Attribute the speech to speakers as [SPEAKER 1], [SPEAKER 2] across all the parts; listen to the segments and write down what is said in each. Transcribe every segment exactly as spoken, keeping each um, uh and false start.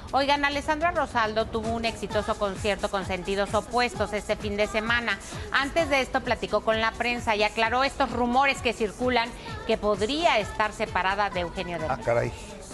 [SPEAKER 1] Oigan, Alessandra Rosaldo tuvo un exitoso concierto con sentidos opuestos este fin de semana. Antes de esto platicó con la prensa y aclaró estos rumores que circulan que podría estar separada de Eugenio Derbez.
[SPEAKER 2] Ah, caray.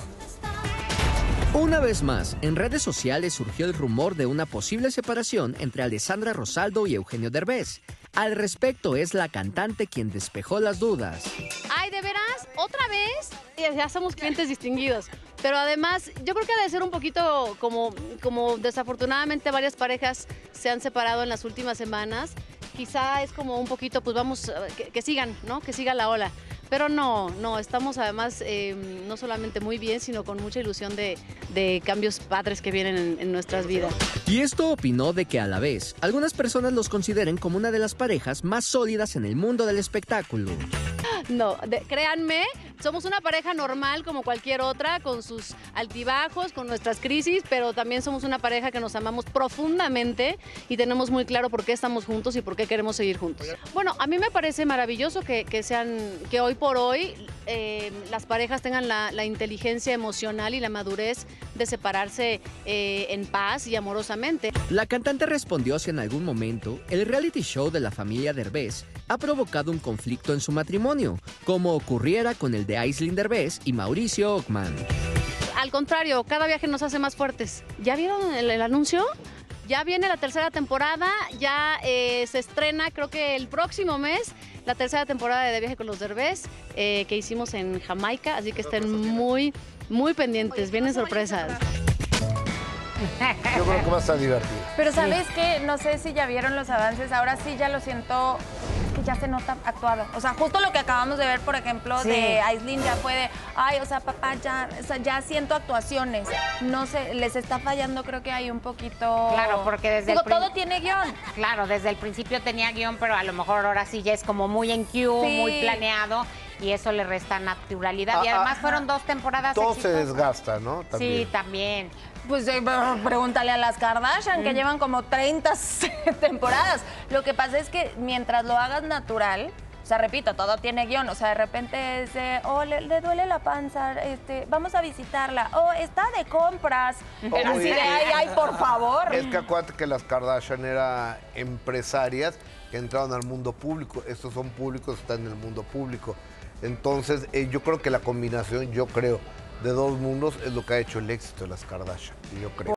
[SPEAKER 3] Una vez más, en redes sociales surgió el rumor de una posible separación entre Alessandra Rosaldo y Eugenio Derbez. Al respecto, es la cantante quien despejó las dudas.
[SPEAKER 4] Ay, ¿de veras? ¿Otra vez? Ya somos clientes distinguidos. Pero además, yo creo que ha de ser un poquito como, como desafortunadamente varias parejas se han separado en las últimas semanas. Quizá es como un poquito, pues vamos, que, que sigan, ¿no? Que siga la ola. Pero no, no, estamos además eh, no solamente muy bien, sino con mucha ilusión de, de cambios padres que vienen en, en nuestras vidas.
[SPEAKER 3] Y esto opinó de que a la vez, algunas personas los consideren como una de las parejas más sólidas en el mundo del espectáculo.
[SPEAKER 4] No, de, créanme, somos una pareja normal como cualquier otra, con sus altibajos, con nuestras crisis, pero también somos una pareja que nos amamos profundamente y tenemos muy claro por qué estamos juntos y por qué queremos seguir juntos. Bueno, a mí me parece maravilloso que, que sean, que hoy por hoy eh, las parejas tengan la, la inteligencia emocional y la madurez de separarse eh, en paz y amorosamente.
[SPEAKER 3] La cantante respondió si en algún momento el reality show de la familia Derbez ha provocado un conflicto en su matrimonio, como ocurriera con el de Aislinn Derbez y Mauricio Ockman.
[SPEAKER 4] Al contrario, cada viaje nos hace más fuertes. ¿Ya vieron el, el anuncio? Ya viene la tercera temporada, ya eh, se estrena creo que el próximo mes la tercera temporada de De Viaje con los Derbez eh, que hicimos en Jamaica, así que estén muy, muy pendientes, vienen sorpresas.
[SPEAKER 2] Yo creo que va a estar divertido.
[SPEAKER 5] Pero ¿sabes qué? No sé si ya vieron los avances, ahora sí ya lo siento, es que ya se nota actuado. O sea, justo lo que acabamos de ver, por ejemplo, sí. de Aislinn ya fue de, ay, o sea, papá, ya, o sea, ya siento actuaciones. No sé, les está fallando, creo que hay un poquito...
[SPEAKER 1] Claro, porque desde
[SPEAKER 5] Digo,
[SPEAKER 1] el prin...
[SPEAKER 5] todo tiene guión.
[SPEAKER 1] Claro, desde el principio tenía guión, pero a lo mejor ahora sí ya es como muy en cue, sí. muy planeado. Y eso le resta naturalidad. Ah, y además ah, fueron dos temporadas
[SPEAKER 2] Todo
[SPEAKER 1] exitosas.
[SPEAKER 2] se desgasta, ¿no?
[SPEAKER 1] También. Sí, también.
[SPEAKER 5] Pues eh, pregúntale a las Kardashian, mm. que llevan como treinta temporadas. Lo que pasa es que mientras lo hagas natural, o sea, repito, todo tiene guión. O sea, de repente es de, oh, le, le duele la panza, este, vamos a visitarla. Oh, está de compras. Pero así de, ay, ay, por favor.
[SPEAKER 2] Es que acuérdate que las Kardashian eran empresarias que entraron al mundo público. Estos son públicos, están en el mundo público. Entonces, eh, yo creo que la combinación, yo creo, de dos mundos es lo que ha hecho el éxito de las Kardashian, yo creo.